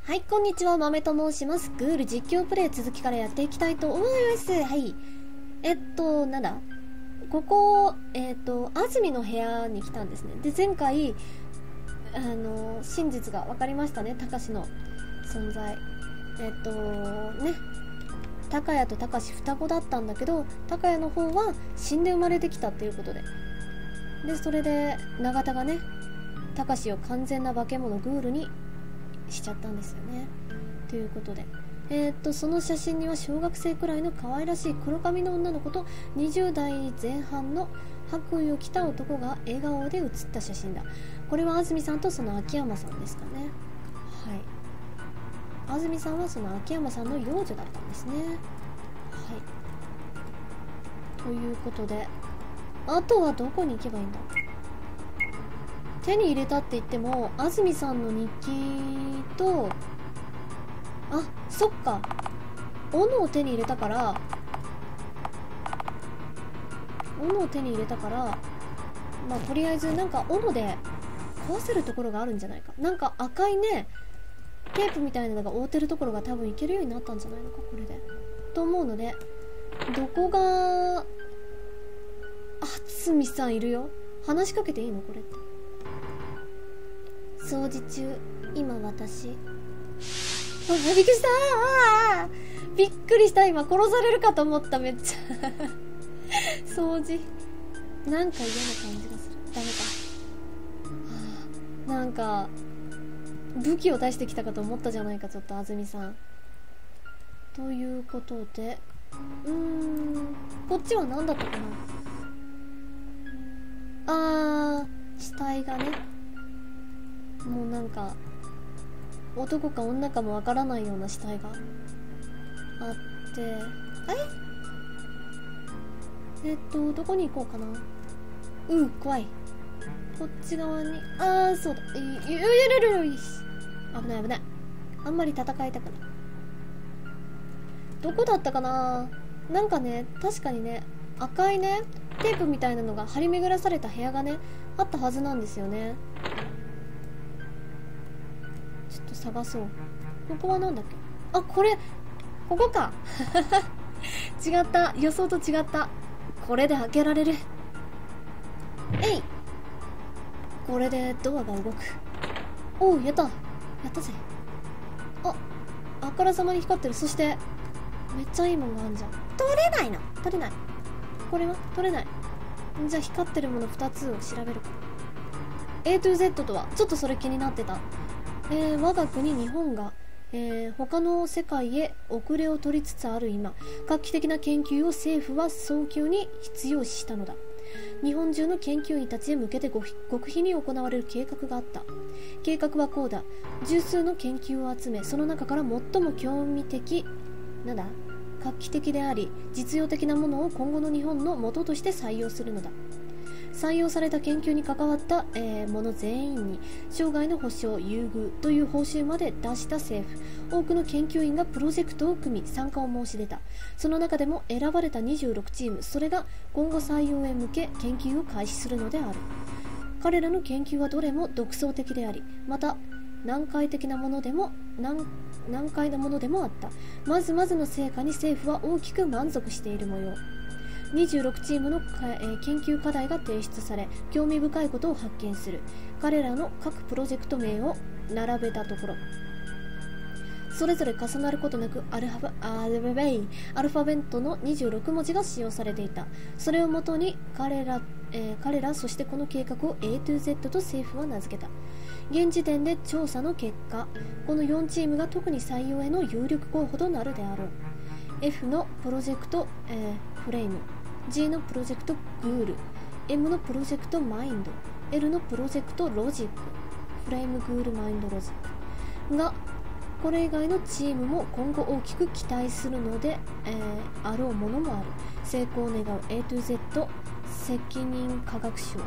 はい、こんにちは、豆と申します。グール実況プレイ続きからやっていきたいと思います。はい。なんだここ、安住の部屋に来たんですね。で、前回、真実が分かりましたね、たかしの存在。高谷とたかし双子だったんだけど、高谷の方は死んで生まれてきたっていうことで。で、それで、永田がね、たかしを完全な化け物グールにしちゃったんですよね。ということで、その写真には小学生くらいの可愛らしい黒髪の女の子と20代前半の白衣を着た男が笑顔で写った写真だ。これは安住さんとその秋山さんですかね。はい。安住さんはその秋山さんの養女だったんですね。はい。ということで、あとはどこに行けばいいんだ。手に入れたって言っても安住さんの日記と、あ、そっか、斧を手に入れたから、まあとりあえずなんか斧で壊せるところがあるんじゃないか。なんか赤いねテープみたいなのが覆ってるところが多分いけるようになったんじゃないのか、これでと思うので、どこが安住さんいるよ。話しかけていいのこれって。掃除中、今私。あ、びっくりしたー、びっくりした。今殺されるかと思った。めっちゃ掃除なんか嫌な感じがする。ダメか。なんか武器を出してきたかと思ったじゃないか、ちょっと安住さん。ということで、こっちは何だったかな。死体がね、もうなんか男か女かもわからないような死体があって、どこに行こうかな。怖い。こっち側に、そうだ、危ない危ない。あんまり戦いたくない。どこだったかな。なんかね、確かにね、赤いねテープみたいなのが張り巡らされた部屋がねあったはずなんですよね。ちょっと探そう。ここはなんだっけ。あ、ここか違った、予想と違った。これで開けられる。えい、これでドアが動く。おう、やったぜ。あからさまに光ってる。そしてめっちゃいいもんがあるじゃん。取れない。これは取れない。じゃあ光ってるもの2つを調べるか。 A to Z とは、ちょっとそれ気になってた。我が国日本が、他の世界へ遅れを取りつつある今、画期的な研究を政府は早急に必要視したのだ。日本中の研究員たちへ向けて極秘に行われる計画があった。計画はこうだ。十数の研究を集め、その中から最も興味的、画期的であり実用的なものを今後の日本の元として採用するのだ。採用された研究に関わった、者全員に生涯の保障優遇という報酬まで出した政府。多くの研究員がプロジェクトを組み参加を申し出た。その中でも選ばれた26チーム、それが今後採用へ向け研究を開始するのである。彼らの研究はどれも独創的であり、また難解なものでもあった。まずまずの成果に政府は大きく満足している模様。26チームの研究課題が提出され、興味深いことを発見する。彼らの各プロジェクト名を並べたところ、それぞれ重なることなくアルファベットの26文字が使用されていた。それをもとに彼ら、そしてこの計画を A to Z と政府は名付けた。現時点で調査の結果、この4チームが特に採用への有力候補となるであろう。 F のプロジェクト、フレーム、 G のプロジェクトグール、 M のプロジェクトマインド、 L のプロジェクトロジック、フレームグールマインドロジックが、これ以外のチームも今後大きく期待するので、あろうものもある。成功を願う A to Z 責任科学賞。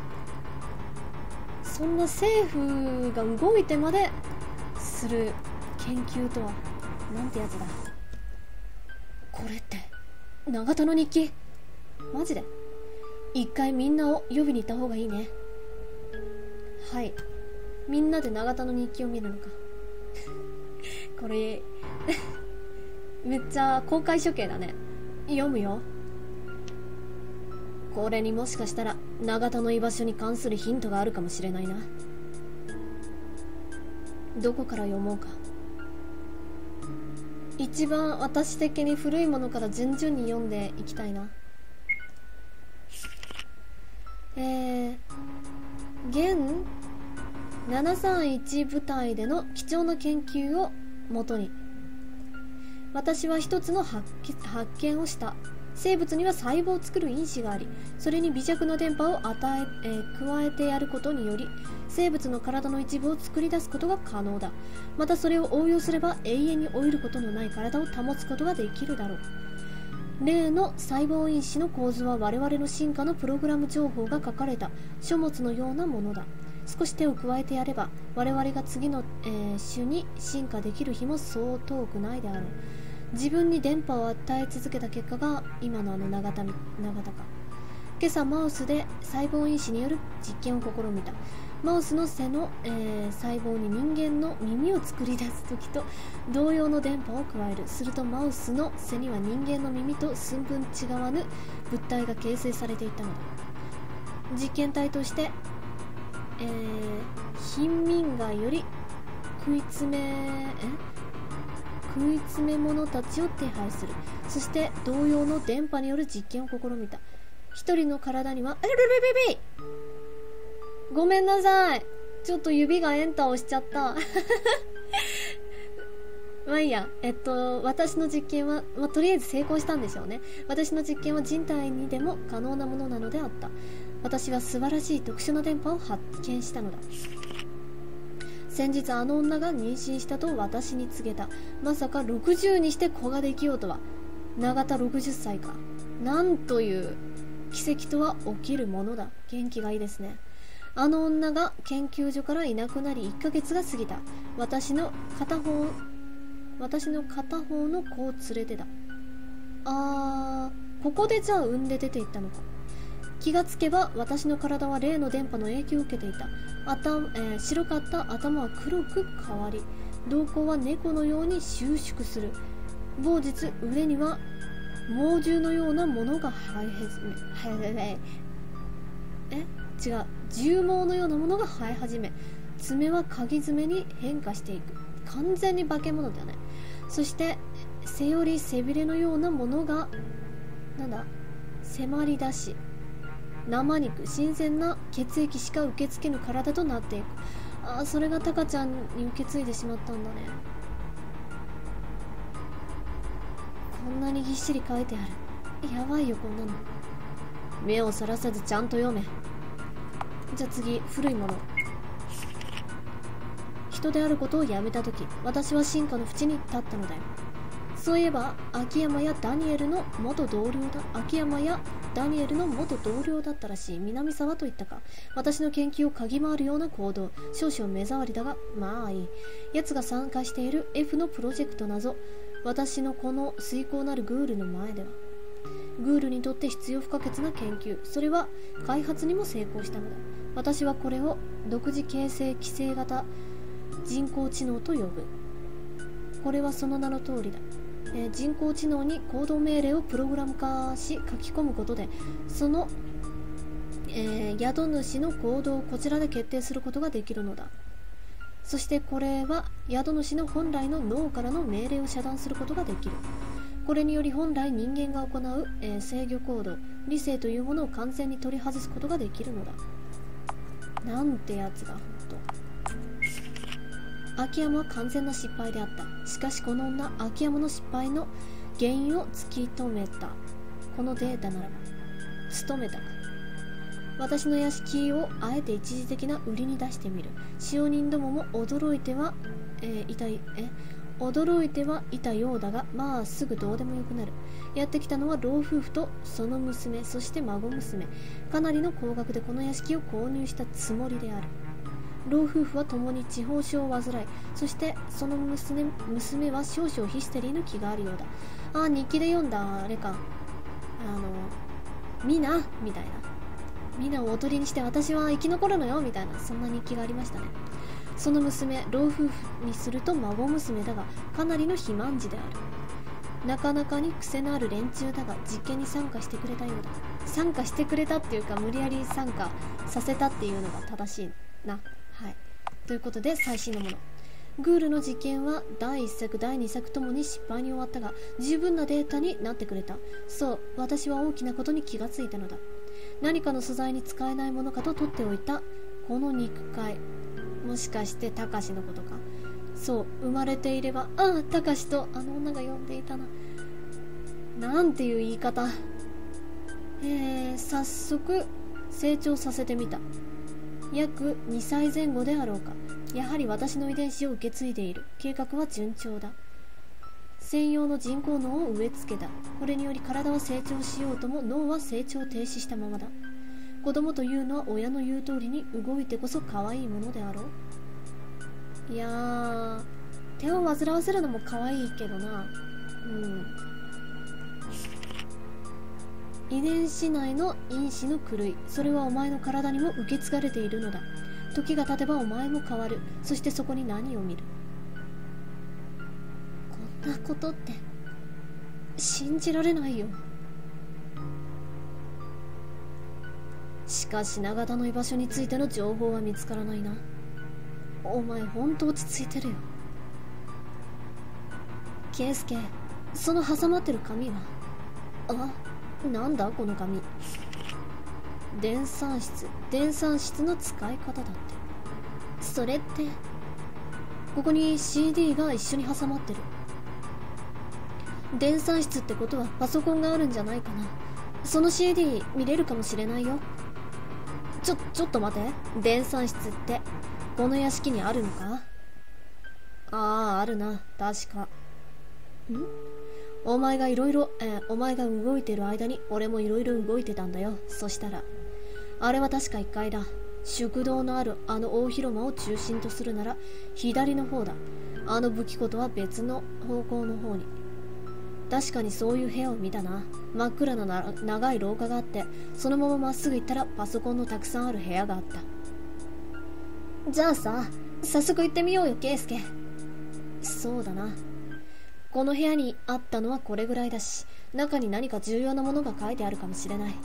そんな政府が動いてまでする研究とはなんてやつだ。これって永田の日記？マジで一回みんなを呼びに行った方がいいね。はい、みんなで永田の日記を見るのかこれめっちゃ公開処刑だね。読むよ。これにもしかしたら永田の居場所に関するヒントがあるかもしれないな。どこから読もうか。一番私的に古いものから順々に読んでいきたいな。現731部隊での貴重な研究をもとに、私は一つの発見をした。生物には細胞を作る因子があり、それに微弱な電波を加えてやることにより生物の体の一部を作り出すことが可能だ。またそれを応用すれば永遠に老いることのない体を保つことができるだろう。例の細胞因子の構図は我々の進化のプログラム情報が書かれた書物のようなものだ。少し手を加えてやれば我々が次の、種に進化できる日もそう遠くないであろう。自分に電波を与え続けた結果が今の永田か。今朝マウスで細胞因子による実験を試みた。マウスの背の、細胞に人間の耳を作り出す時と同様の電波を加える。するとマウスの背には人間の耳と寸分違わぬ物体が形成されていたのだ。実験体として、貧民街より食い詰め者たちを手配する。そして同様の電波による実験を試みた。一人の体にはごめんなさい、ちょっと指がエンターを押しちゃったまあいいや。私の実験は、とりあえず成功したんでしょうね。私の実験は人体にでも可能なものなのであった。私は素晴らしい特殊な電波を発見したのだ。先日あの女が妊娠したと私に告げた。まさか60にして子ができようとは。永田60歳か。なんという奇跡とは起きるものだ。元気がいいですね。あの女が研究所からいなくなり1ヶ月が過ぎた。私の片方の子を連れてだ。ここでじゃあ産んで出ていったのか。気がつけば私の体は例の電波の影響を受けていた。白かった頭は黒く変わり、瞳孔は猫のように収縮する。某日腕には猛獣のようなものが獣毛のようなものが生え始め、爪は鍵爪に変化していく。完全に化け物だね。そして背より背びれのようなものが迫り出し、生肉、新鮮な血液しか受け付けぬ体となっていく。それがタカちゃんに受け継いでしまったんだね。こんなにぎっしり書いてある。やばいよこんなの。目をそらさずちゃんと読め。じゃあ次、古いもの。人であることをやめたとき、私は進化の淵に立ったのだよ。そういえば秋山やダニエルの元同僚だったらしい。南沢といったか。私の研究を嗅ぎ回るような行動、少々目障りだがまあいい。奴が参加している F のプロジェクト謎、私のこの崇高なるグールの前では、グールにとって必要不可欠な研究、それは開発にも成功したのだ。私はこれを独自形成規制型人工知能と呼ぶ。これはその名の通りだ。人工知能に行動命令をプログラム化し書き込むことで、その、宿主の行動をこちらで決定することができるのだ。そしてこれは宿主の本来の脳からの命令を遮断することができる。これにより本来人間が行う、制御行動、理性というものを完全に取り外すことができるのだ。なんてやつだ、ほんと。秋山は完全な失敗であった。しかしこの女、秋山の失敗の原因を突き止めた。このデータならば務めたか。私の屋敷をあえて一時的な売りに出してみる。使用人どもも驚いてはいたようだが、まあすぐどうでもよくなる。やってきたのは老夫婦とその娘、そして孫娘。かなりの高額でこの屋敷を購入したつもりである。老夫婦は共に地方症を患い、そしてその娘は少々ヒステリーの気があるようだ。日記で読んだあれか、ミナみたいな、ミナをおとりにして私は生き残るのよみたいな、そんな日記がありましたね。 その娘、老夫婦にすると孫娘だが、かなりの肥満児である。なかなかに癖のある連中だが、実験に参加してくれたようだ。参加してくれたっていうか、無理やり参加させたっていうのが正しいな。はい。ということで、最新のもの。グールの実験は第1作第2作ともに失敗に終わったが、十分なデータになってくれた。そう、私は大きなことに気がついたのだ。何かの素材に使えないものかと取っておいたこの肉塊、もしかしてタカシのことか。そう、生まれていれば、ああ、タカシとあの女が呼んでいたな。なんていう言い方。早速成長させてみた。約2歳前後であろうか。やはり私の遺伝子を受け継いでいる。計画は順調だ。専用の人工脳を植え付けた。これにより体は成長しようとも脳は成長停止したままだ。子供というのは親の言う通りに動いてこそ可愛いものであろう。いやー、手を煩わせるのも可愛いけどな。遺伝子内の因子の狂い、それはお前の体にも受け継がれているのだ。時が経てばお前も変わる。そしてそこに何を見る。こんなことって信じられないよ。しかし永田の居場所についての情報は見つからないな。お前ほんと落ち着いてるよ。圭介、その挟まってる紙は。あ、なんだこの紙。電算室の使い方だって。それってここに CD が一緒に挟まってる。電算室ってことはパソコンがあるんじゃないかな。その CD 見れるかもしれないよ。ちょっと待て。電算室ってこの屋敷にあるのか。あるな、確か。お前が動いてる間に俺もいろいろ動いてたんだよ。そしたらあれは確か1階だ。食堂のあるあの大広間を中心とするなら左の方だ。あの武器庫とは別の方向の方に。確かにそういう部屋を見たな。真っ暗な長い廊下があって、そのまままっすぐ行ったらパソコンのたくさんある部屋があった。じゃあさ、早速行ってみようよ、圭介。そうだな。この部屋にあったのはこれぐらいだし、中に何か重要なものが書いてあるかもしれない。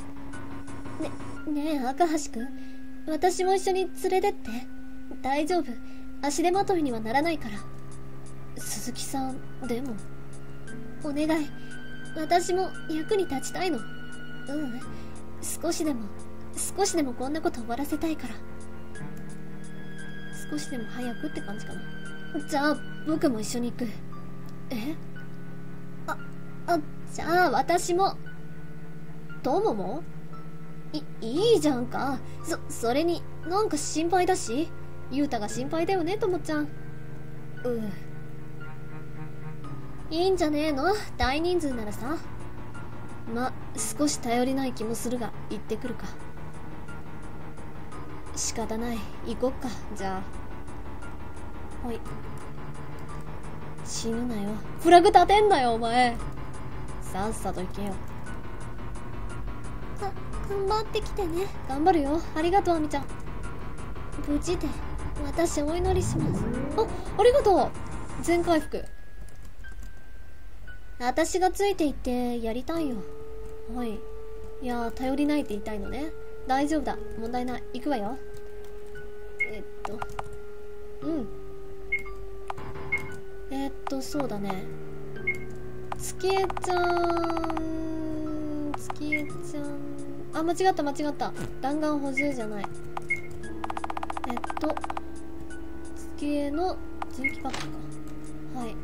ねえ、赤橋くん、私も一緒に連れてって。大丈夫、足手まといにはならないから。鈴木さん、でもお願い、私も役に立ちたいの。少しでもこんなこと終わらせたいから。少しでも早くって感じかな。じゃあ僕も一緒に行く。じゃあ私も。友もいいじゃんか。それになんか心配だし。ゆうたが心配だよね、ともちゃん。いいんじゃねえの、大人数ならさ。少し頼りない気もするが行ってくるか。仕方ない、行こっか。じゃあほい。死ぬなよ。フラグ立てんなよお前。さっさと行けよ。頑張ってきてね。頑張るよ。ありがとう、あみちゃん。無事で私お祈りします。ありがとう。全回復。私がついていってやりたいよ。はい。いや、頼りないって言いたいのね。大丈夫だ、問題ない。行くわよ。そうだね。月江ちゃん。間違った。弾丸補充じゃない。月江の人気カップか。はい。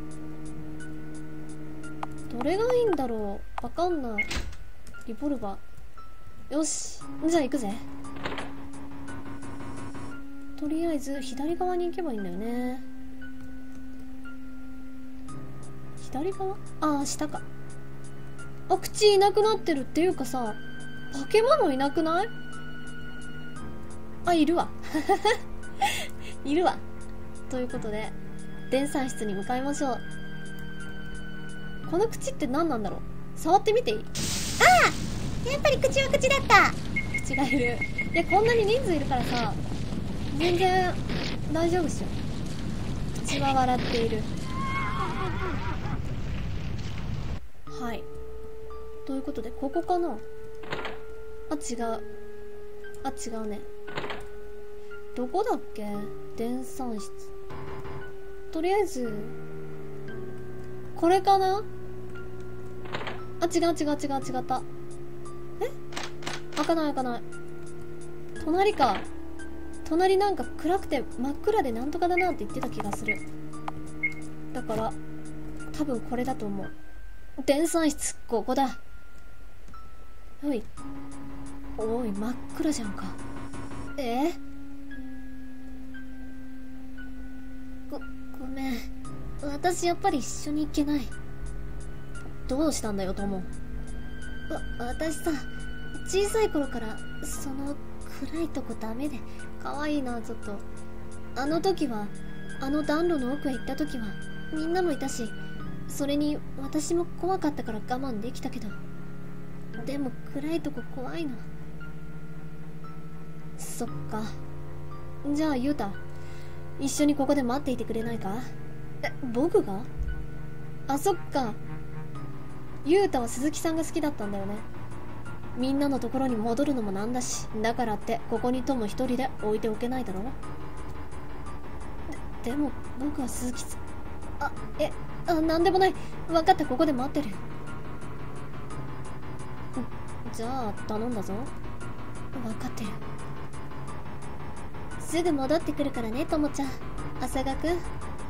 どれがいいんだろう、わかんない。リボルバー。よし、じゃあ行くぜ。とりあえず左側に行けばいいんだよね。左側？下か。口いなくなってるっていうかさ、化け物いなくない？いるわ。いるわ。ということで電算室に向かいましょう。この口って何なんだろう。触ってみていい？ やっぱり口は口だった。 口がいる。いや、こんなに人数いるからさ、全然大丈夫っしょ。口は笑っている。はい、ということでここかな。あ、違う。あ、違うね。どこだっけ。電算室。とりあえずこれかな。あ、違う。違った。え、開かない。隣か。隣なんか暗くて真っ暗でなんとかだなって言ってた気がする。だから多分これだと思う。電算室、ここだ。おい真っ暗じゃんか。ごめん、私やっぱり一緒に行けない。どうしたんだよ、友。私さ、小さい頃からその暗いとこダメで。可愛いな、ちょっと。あの時は、あの暖炉の奥へ行った時はみんなもいたし、それに私も怖かったから我慢できたけど、でも暗いとこ怖いの。そっか。じゃあユウタ、一緒にここで待っていてくれないか。僕が？あ、そっか。ユウタは鈴木さんが好きだったんだよね。みんなのところに戻るのもなんだし、だからってここに友一人で置いておけないだろ。でも僕は鈴木さん。なんでもない。分かった、ここで待ってる。じゃあ頼んだぞ。分かってる。 すぐ戻ってくるからね、ともちゃん。朝がくん。はい。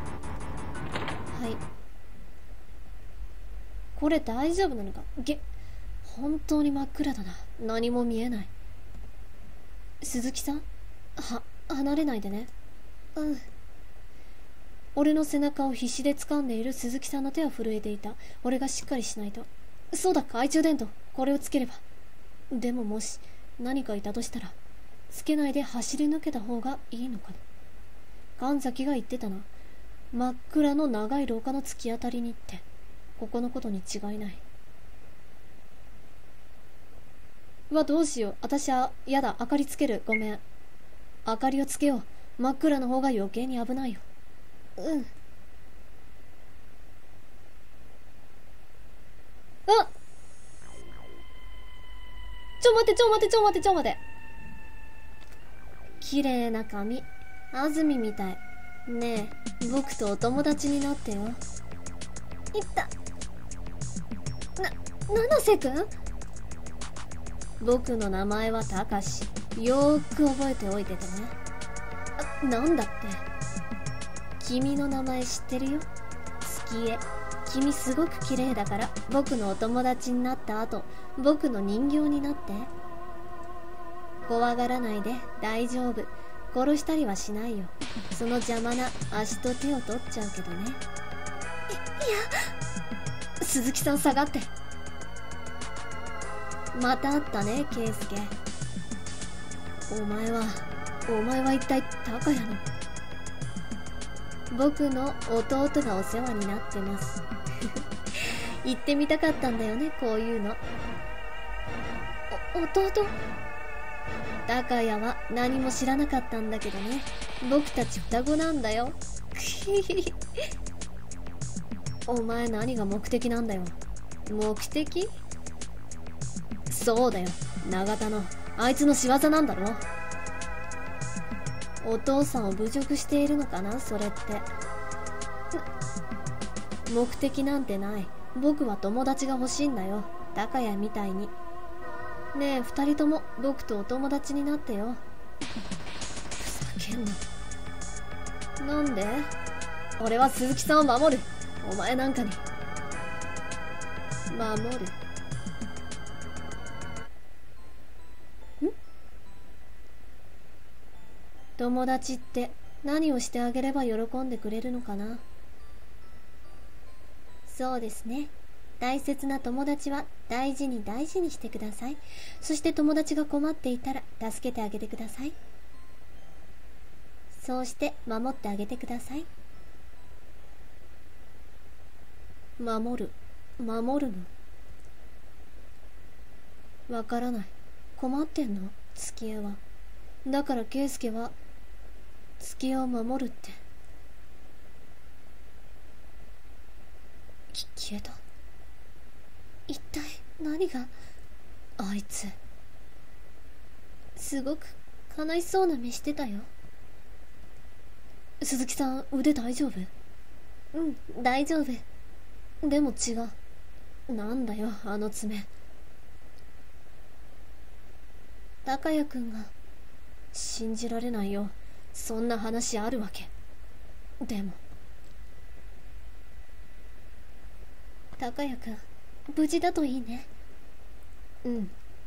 これ大丈夫なのか。本当に真っ暗だな。何も見えない。鈴木さん、離れないでね。 うん。 俺の背中を必死で掴んでいる鈴木さんの手は震えていた。俺がしっかりしないと。そうだ、懐中電灯。これをつければ。でももし何かいたとしたら、つけないで走り抜けた方がいいのかな。神崎が言ってたな。真っ暗の長い廊下の突き当たりにって。ここのことに違いない。どうしよう。私はやだ。明かりつける。ごめん。明かりをつけよう。真っ暗の方が余計に危ないよ。 うん。 あっ、ちょ待て。綺麗な髪。安住みたい。ねえ、僕とお友達になってよ。 いった。七瀬くん？ 僕の名前はたかし。よーく覚えておいててね。なんだって。君の名前知ってるよ。月江。君すごく綺麗だから、僕のお友達になった後、僕の人形になって。怖がらないで、大丈夫。殺したりはしないよ。その邪魔な足と手を取っちゃうけどね。鈴木さん下がって。また会ったね、圭介。お前は一体高谷の。僕の弟がお世話になってます。言ってみたかったんだよね、こういうの。 弟？ 高谷は何も知らなかったんだけどね。僕たち双子なんだよ。お前何が目的なんだよ。目的？そうだよ、永田のあいつの仕業なんだろ。お父さんを侮辱しているのかな、それって。目的なんてない。僕は友達が欲しいんだよ、高谷みたいに。ねえ、二人とも僕とお友達になってよ。ふざけんな。なんで？俺は鈴木さんを守る。お前なんかに守る。友達って何をしてあげれば喜んでくれるのかな。 そうですね。大切な友達は大事にしてください。そして友達が困っていたら助けてあげてください。そうして守ってあげてください。 守るの？わからない。困ってんの？月江は。だから圭介は月を守るって消えた。一体何が。あいつすごく悲しそうな目してたよ。鈴木さん、腕大丈夫？うん、大丈夫。でも違う。なんだよ、あの爪。高谷くんが。信じられないよ。そんな話あるわけ。でも。高谷くん、無事だといいね。うん。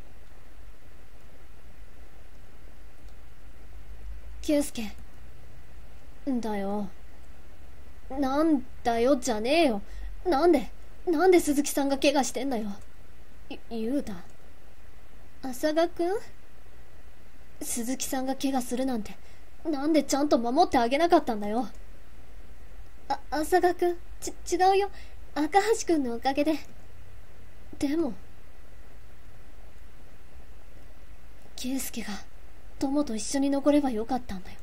圭介。だよ。なんだよじゃねえよ。なんで鈴木さんが怪我してんだよ。ゆうた。浅賀くん？鈴木さんが怪我するなんて、なんでちゃんと守ってあげなかったんだよ。浅賀くん、違うよ。赤橋くんのおかげで。でも、圭介が友と一緒に残ればよかったんだよ。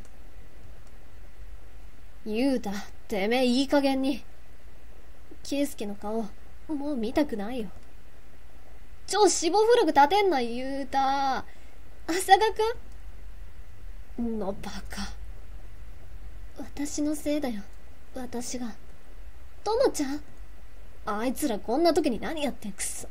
ゆうた、てめえいい加減に。圭介の顔、もう見たくないよ。死亡フラグ立てんな、ゆうた。浅賀くんのバカ。私のせいだよ。私が。ともちゃん？あいつらこんな時に何やってんくっそ。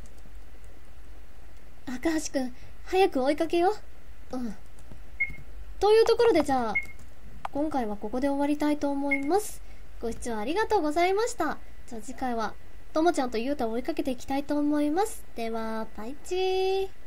赤橋くん、早く追いかけよう。うん。というところでじゃあ、今回はここで終わりたいと思います。ご視聴ありがとうございました。じゃあ次回は、ともちゃんとゆうたを追いかけていきたいと思います。では、バイチー。